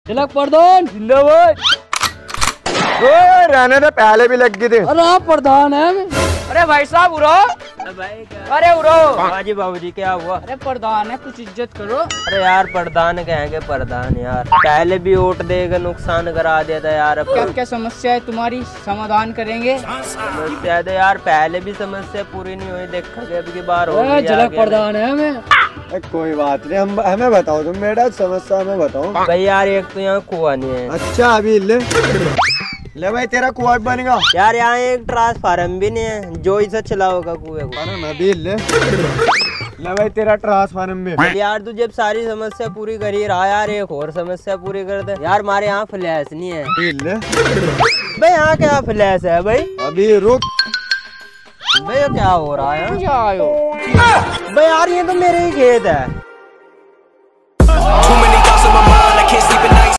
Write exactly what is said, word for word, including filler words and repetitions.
तिलक प्रधान जिंदाबाद। रहने दे, पहले भी लग गए थे। अरे आप प्रधान है। अरे भाई साहब उरो। भाई क्या? अरे उरो। बाजी बाबूजी क्या हुआ? अरे प्रधान है, कुछ इज्जत करो। अरे यार प्रधान कहेंगे प्रधान यार, पहले भी वोट देकर नुकसान करा दिया था यार। क्या क्या समस्या है तुम्हारी, समाधान करेंगे। समस्या तो यार पहले भी समस्या पूरी नहीं हुई, देखा गया अब की बार हो गई। तिलक प्रधान है हमें। कोई बात नहीं, हम हमें बताओ तुम बेटा समस्या हमें बताओ। भाई यार एक तो यहाँ कुआं नहीं है। अच्छा अभी ले ले भाई तेरा कुआं बनेगा यार, यहाँ एक ट्रांसफार्म भी नहीं है जो इसे चलाओगा कुएं को। अभी ले ले भाई तेरा ट्रांसफार्मर भी। यार तू जब सारी समस्या पूरी कर ही रहा यार, एक और समस्या पूरी कर दे यार। हमारे यहाँ फ्लैश नहीं है। अभी ले भाई यहाँ क्या फ्लैश है भाई? अभी रुक भाई क्या हो रहा है? क्या आयो? भाई यार ये तो मेरे ही खेत है।